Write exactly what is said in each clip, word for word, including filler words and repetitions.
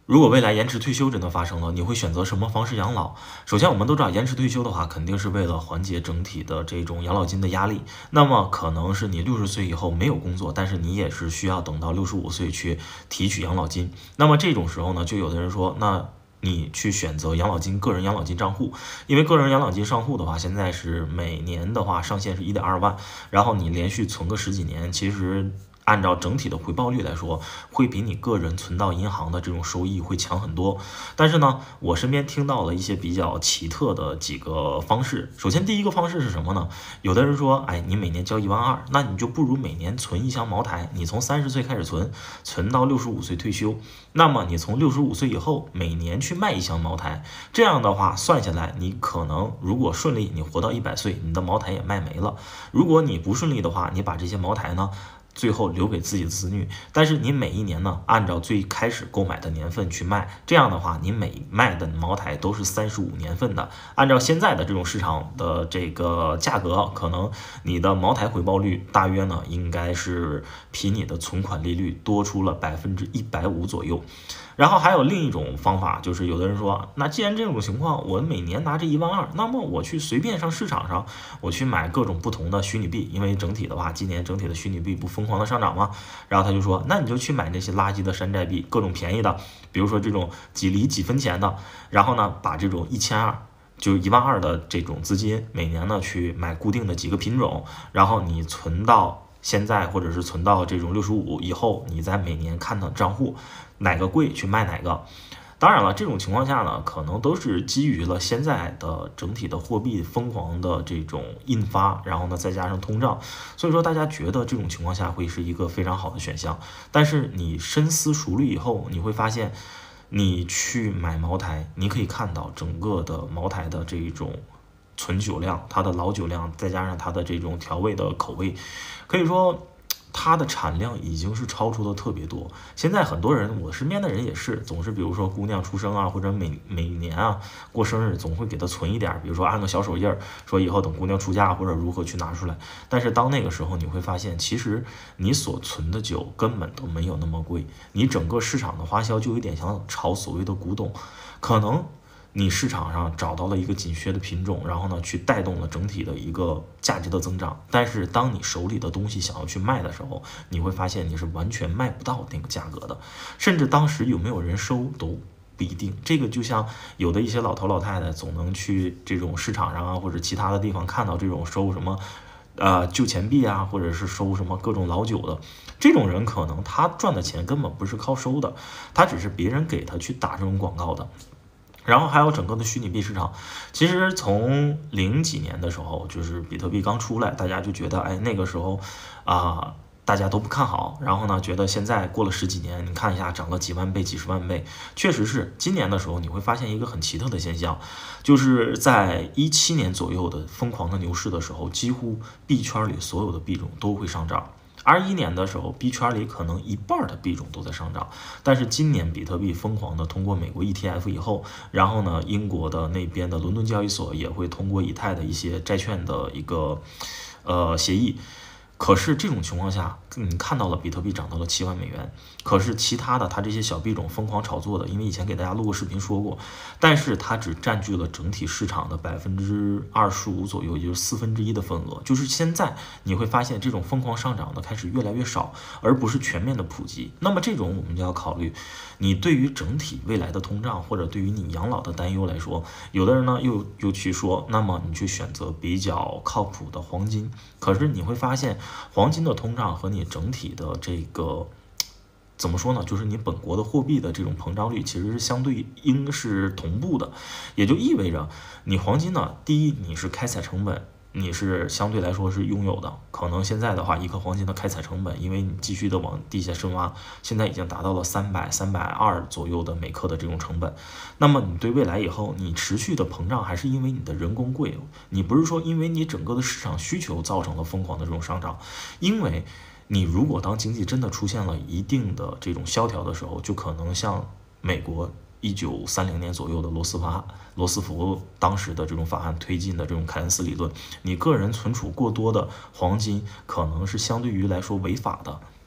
如果未来延迟退休真的发生了，你会选择什么方式养老？首先，我们都知道，延迟退休的话，肯定是为了缓解整体的这种养老金的压力。那么，可能是你六十岁以后没有工作，但是你也是需要等到六十五岁去提取养老金。那么这种时候呢，就有的人说，那你去选择养老金个人养老金账户，因为个人养老金账户的话，现在是每年的话上限是一点二万，然后你连续存个十几年，其实按照整体的回报率来说，会比你个人存到银行的这种收益会强很多。但是呢，我身边听到了一些比较奇特的几个方式。首先，第一个方式是什么呢？有的人说，哎，你每年交一万二，那你就不如每年存一箱茅台，你从三十岁开始存，存到六十五岁退休。那么你从六十五岁以后，每年去卖一箱茅台，这样的话算下来，你可能如果顺利，你活到一百岁，你的茅台也卖没了。如果你不顺利的话，你把这些茅台呢，最后留给自己的子女，但是你每一年呢，按照最开始购买的年份去卖，这样的话，你每卖的茅台都是三十五年份的。按照现在的这种市场的这个价格，可能你的茅台回报率大约呢，应该是比你的存款利率多出了百分之一百五左右。然后还有另一种方法，就是有的人说，那既然这种情况，我每年拿这一万二，那么我去随便上市场上，我去买各种不同的虚拟币，因为整体的话，今年整体的虚拟币不疯狂的上涨吗？然后他就说，那你就去买那些垃圾的山寨币，各种便宜的，比如说这种几厘几分钱的，然后呢，把这种一千二。就一万二的这种资金，每年呢去买固定的几个品种，然后你存到现在，或者是存到这种六十五以后，你再每年看到账户哪个贵去卖哪个。当然了，这种情况下呢，可能都是基于了现在的整体的货币疯狂的这种印发，然后呢再加上通胀，所以说大家觉得这种情况下会是一个非常好的选项。但是你深思熟虑以后，你会发现，你去买茅台，你可以看到整个的茅台的这种存酒量，它的老酒量，再加上它的这种调味的口味，可以说它的产量已经是超出的特别多。现在很多人，我身边的人也是，总是比如说姑娘出生啊，或者每每年啊过生日，总会给她存一点，比如说按个小手印儿，说以后等姑娘出嫁或者如何去拿出来。但是当那个时候，你会发现，其实你所存的酒根本都没有那么贵，你整个市场的花销就有点像炒所谓的古董，可能你市场上找到了一个紧缺的品种，然后呢，去带动了整体的一个价值的增长。但是当你手里的东西想要去卖的时候，你会发现你是完全卖不到那个价格的，甚至当时有没有人收都不一定。这个就像有的一些老头老太太总能去这种市场上啊，或者其他的地方看到这种收什么呃旧钱币啊，或者是收什么各种老酒的，这种人可能他赚的钱根本不是靠收的，他只是别人给他去打这种广告的。然后还有整个的虚拟币市场，其实从零几年的时候，就是比特币刚出来，大家就觉得，哎，那个时候啊、呃大家都不看好。然后呢，觉得现在过了十几年，你看一下涨了几万倍、几十万倍，确实是。今年的时候，你会发现一个很奇特的现象，就是在一七年左右的疯狂的牛市的时候，几乎币圈里所有的币种都会上涨。二一年的时候，币圈里可能一半的币种都在上涨，但是今年比特币疯狂的通过美国 E T F 以后，然后呢，英国的那边的伦敦交易所也会通过以太的一些债券的一个呃协议。可是这种情况下，你看到了比特币涨到了七万美元，可是其他的它这些小币种疯狂炒作的，因为以前给大家录过视频说过，但是它只占据了整体市场的百分之二十五左右，也就是四分之一的份额。就是现在你会发现，这种疯狂上涨的开始越来越少，而不是全面的普及。那么这种我们就要考虑，你对于整体未来的通胀，或者对于你养老的担忧来说，有的人呢又又去说，那么你去选择比较靠谱的黄金，可是你会发现，黄金的通胀和你整体的这个怎么说呢？就是你本国的货币的这种膨胀率其实是相对应是同步的，也就意味着你黄金呢，第一你是开采成本，你是相对来说是拥有的，可能现在的话，一颗黄金的开采成本，因为你继续的往地下深挖，现在已经达到了三百、三百二左右的每克的这种成本。那么你对未来以后，你持续的膨胀，还是因为你的人工贵？你不是说因为你整个的市场需求造成了疯狂的这种上涨，因为你如果当经济真的出现了一定的这种萧条的时候，就可能像美国一九三零年左右的罗斯法罗斯福当时的这种法案推进的这种凯恩斯理论，你个人存储过多的黄金，可能是相对于来说违法的。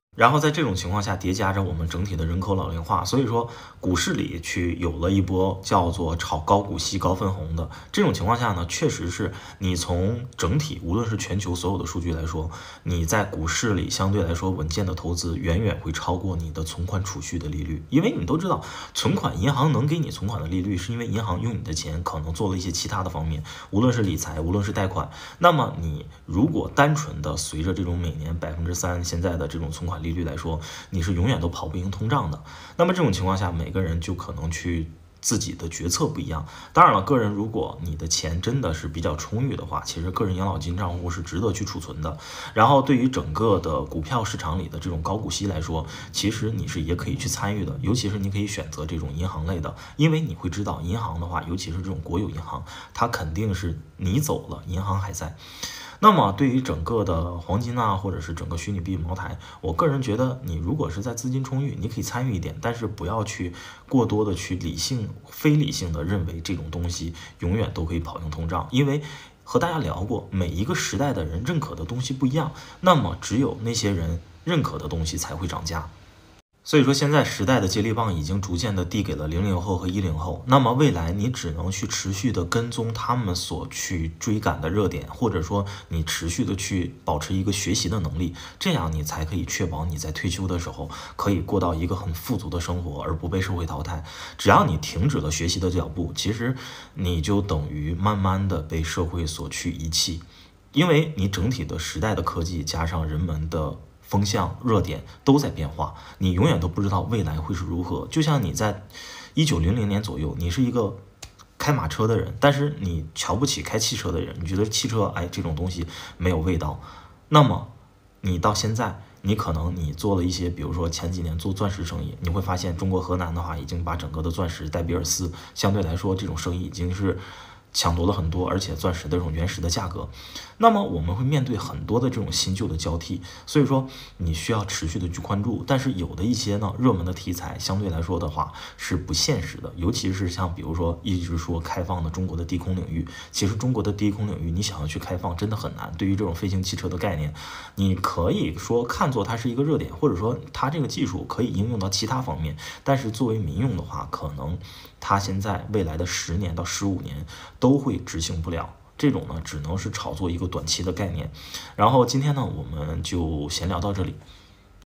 然后在这种情况下叠加着我们整体的人口老龄化，所以说股市里去有了一波叫做炒高股息高分红的这种情况下呢，确实是你从整体无论是全球所有的数据来说，你在股市里相对来说稳健的投资远远会超过你的存款储蓄的利率，因为你都知道存款银行能给你存款的利率，是因为银行用你的钱可能做了一些其他的方面，无论是理财，无论是贷款。那么你如果单纯的随着这种每年百分之三现在的这种存款利率来说，你是永远都跑不赢通胀的。那么这种情况下，每个人就可能去自己的决策不一样。当然了，个人如果你的钱真的是比较充裕的话，其实个人养老金账户是值得去储存的。然后对于整个的股票市场里的这种高股息来说，其实你是也可以去参与的，尤其是你可以选择这种银行类的，因为你会知道银行的话，尤其是这种国有银行，它肯定是你走了，银行还在。那么对于整个的黄金啊，或者是整个虚拟币茅台，我个人觉得你如果是在资金充裕，你可以参与一点，但是不要去过多的去理性、非理性的认为这种东西永远都可以跑赢通胀，因为和大家聊过，每一个时代的人认可的东西不一样，那么只有那些人认可的东西才会涨价。所以说，现在时代的接力棒已经逐渐的递给了零零后和一零后。那么未来你只能去持续的跟踪他们所去追赶的热点，或者说你持续的去保持一个学习的能力，这样你才可以确保你在退休的时候可以过到一个很富足的生活，而不被社会淘汰。只要你停止了学习的脚步，其实你就等于慢慢的被社会所去遗弃，因为你整体的时代的科技加上人们的风向热点都在变化，你永远都不知道未来会是如何。就像你在一九零零年左右，你是一个开马车的人，但是你瞧不起开汽车的人，你觉得汽车哎这种东西没有味道。那么你到现在，你可能你做了一些，比如说前几年做钻石生意，你会发现中国河南的话已经把整个的钻石戴比尔斯相对来说这种生意已经是抢夺了很多，而且钻石的这种原石的价格。那么我们会面对很多的这种新旧的交替，所以说你需要持续的去关注。但是有的一些呢热门的题材相对来说的话是不现实的，尤其是像比如说一直说开放的中国的低空领域，其实中国的低空领域你想要去开放真的很难。对于这种飞行汽车的概念，你可以说看作它是一个热点，或者说它这个技术可以应用到其他方面，但是作为民用的话，可能它现在未来的十年到十五年都会执行不了。这种呢，只能是炒作一个短期的概念。然后今天呢，我们就先聊到这里。